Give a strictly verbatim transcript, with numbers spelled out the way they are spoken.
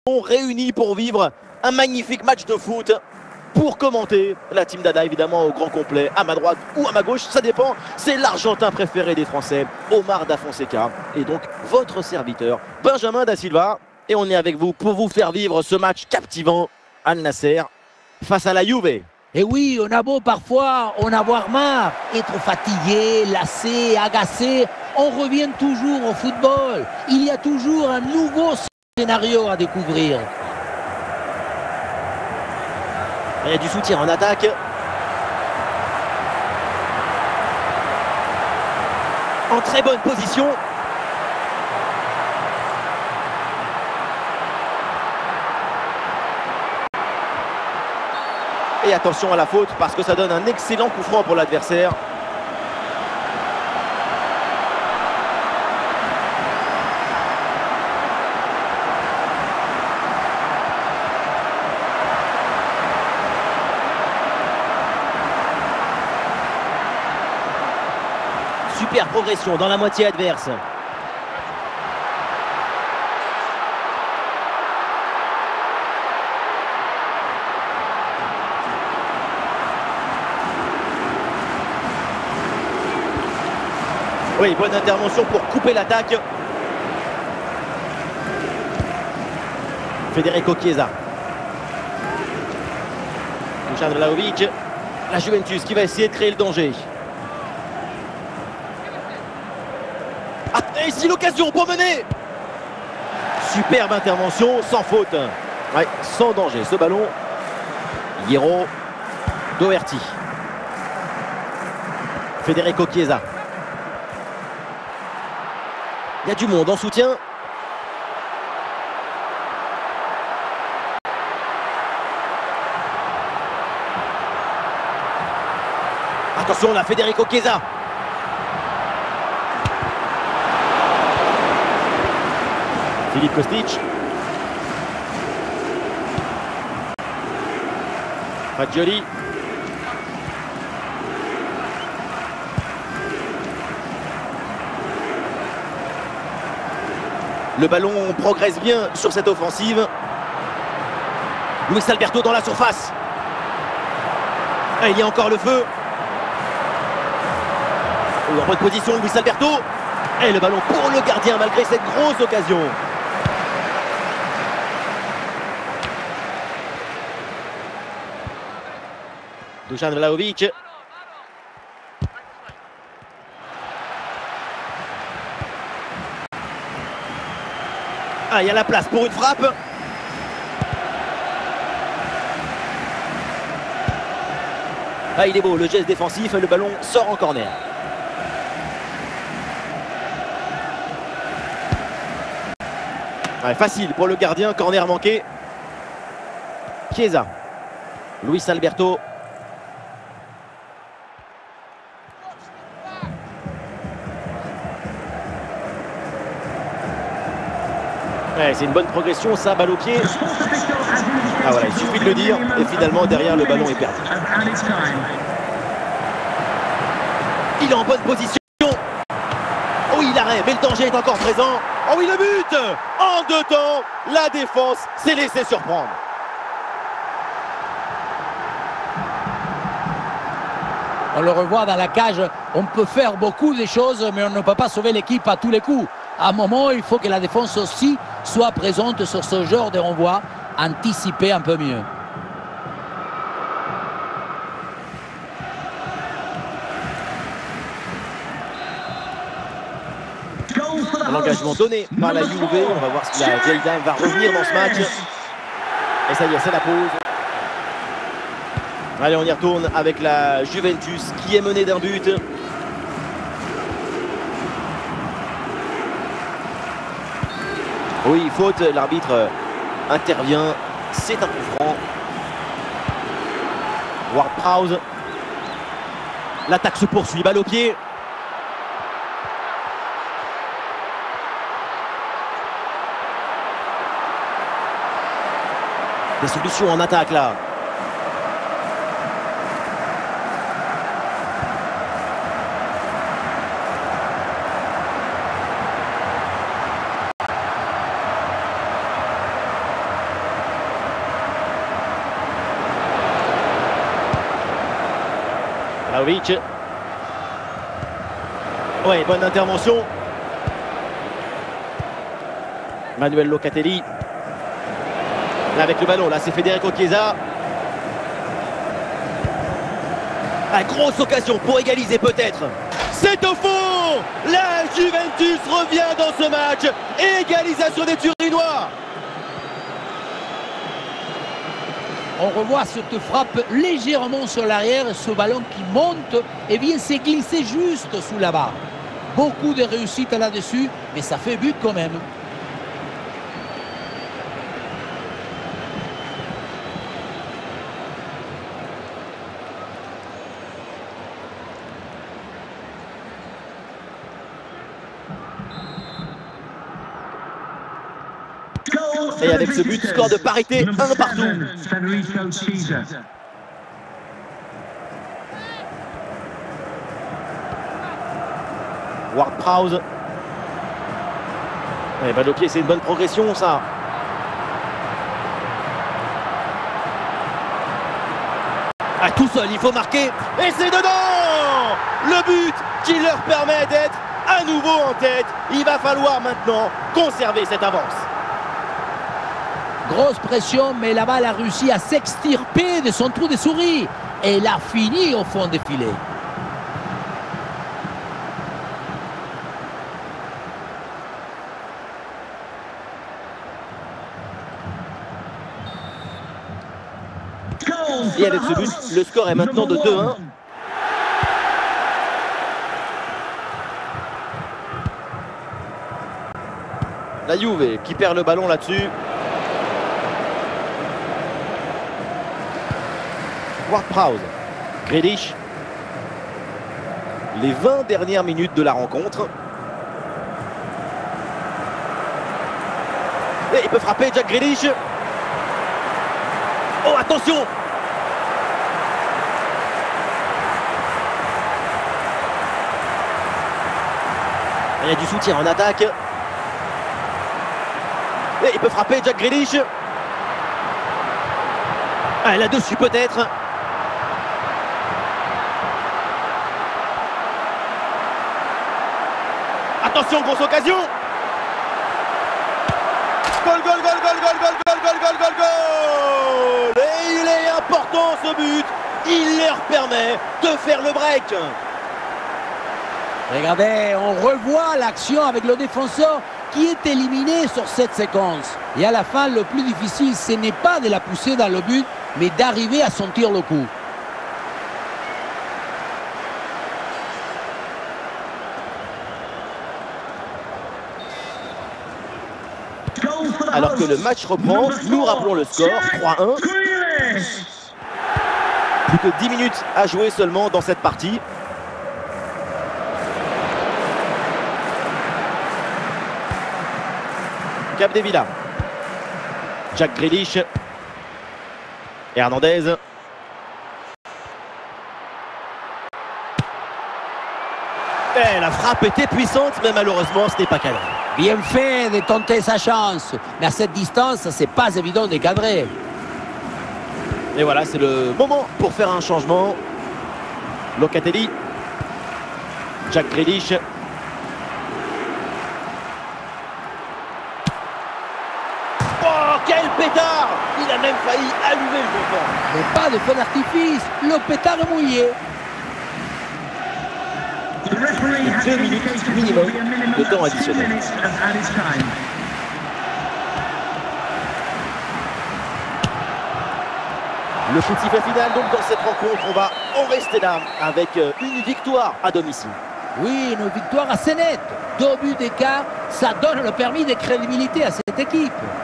Réunis pour vivre un magnifique match de foot. Pour commenter, la team Dada évidemment au grand complet, à ma droite ou à ma gauche, ça dépend. C'est l'Argentin préféré des Français, Omar Da Fonseca, et donc votre serviteur, Benjamin Da Silva. Et on est avec vous pour vous faire vivre ce match captivant, Al Nasser face à la Juve. Et oui, on a beau parfois en avoir marre, être fatigué, lassé, agacé, on revient toujours au football. Il y a toujours un nouveau scénario à découvrir. Il y a du soutien en attaque. En très bonne position. Et attention à la faute parce que ça donne un excellent coup franc pour l'adversaire. Super progression dans la moitié adverse. Oui, bonne intervention pour couper l'attaque. Federico Chiesa. Dusan Vlahovic. La Juventus qui va essayer de créer le danger. Ah, et ici l'occasion pour mener. Superbe intervention, sans faute. Ouais, sans danger. Ce ballon. Hierro. Doherty. Federico Chiesa. Il y a du monde en soutien. Attention, on a Federico Chiesa. Philippe Kostic. Fagioli. Le ballon progresse bien sur cette offensive. Luis Alberto dans la surface. Et il y a encore le feu. En bonne position, Luis Alberto. Et le ballon pour le gardien malgré cette grosse occasion. Dusan Vlahovic. Ah, il y a la place pour une frappe. Ah, il est beau, le geste défensif et le ballon sort en corner. Ouais, facile pour le gardien, corner manqué. Chiesa. Luis Alberto. Ouais, c'est une bonne progression, ça, balle au pied. Ah voilà, il suffit de le dire. Et finalement, derrière, le ballon est perdu. Il est en bonne position. Oh oui, l'arrêt, mais le danger est encore présent. Oh oui, le but. En deux temps, la défense s'est laissée surprendre. On le revoit dans la cage, on peut faire beaucoup de choses, mais on ne peut pas sauver l'équipe à tous les coups. À un moment, il faut que la défense aussi soit présente sur ce genre de renvoi, anticiper un peu mieux. Un engagement donné par la Juve. On va voir si la vieille dame va revenir dans ce match. Et ça y est, c'est la pause. Allez, on y retourne avec la Juventus qui est menée d'un but. Oui, faute, l'arbitre intervient. C'est un coup franc. Ward-Prowse. L'attaque se poursuit, balle au pied. Des solutions en attaque là. Vlahovic. Ouais, bonne intervention. Manuel Locatelli. Là avec le ballon, là c'est Federico Chiesa. Ah, grosse occasion pour égaliser peut-être. C'est au fond. La Juventus revient dans ce match. Égalisation des Turinois. On revoit cette frappe légèrement sur l'arrière, ce ballon qui monte et vient se glisser juste sous la barre. Beaucoup de réussite là-dessus, mais ça fait but quand même. Et avec ce but, score de parité, un partout. Ward-Prowse. Et balle au pied, c'est une bonne progression ça. Ah, tout seul, il faut marquer. Et c'est dedans. Le but qui leur permet d'être à nouveau en tête. Il va falloir maintenant conserver cette avance. Grosse pression, mais la balle a réussi à s'extirper de son trou de souris. Et elle a fini au fond des filets. Et avec ce but, le score est maintenant de deux un. La Juve qui perd le ballon là-dessus. Ward-Prowse, Grealish. Les vingt dernières minutes de la rencontre. Et il peut frapper Jack Grealish. Oh, attention! Il y a du soutien en attaque. Et il peut frapper Jack Grealish. Ah, là-dessus peut-être. Attention, grosse occasion. Goal, goal, goal, goal, goal, goal, goal, goal, goal, goal, goal. Et il est important ce but. Il leur permet de faire le break. Regardez, on revoit l'action avec le défenseur qui est éliminé sur cette séquence. Et à la fin, le plus difficile, ce n'est pas de la pousser dans le but, mais d'arriver à sentir le coup. Alors que le match reprend, nous rappelons le score, trois un. Plus que dix minutes à jouer seulement dans cette partie. Capdevila. Jack Grealish. Hernandez. Et la frappe était puissante, mais malheureusement, ce n'est pas cadré. Bien fait de tenter sa chance. Mais à cette distance, c'est pas évident de cadrer. Et voilà, c'est le moment pour faire un changement. Locatelli. Jack Grealish. Oh, quel pétard! Il a même failli allumer le bouton. Mais pas de feu d'artifice. Le pétard est mouillé. Deux minutes minimum de temps additionnel. Le coup de sifflet final donc dans cette rencontre, on va en rester là avec une victoire à domicile. Oui, une victoire assez nette. Deux buts d'écart, ça donne le permis de crédibilité à cette équipe.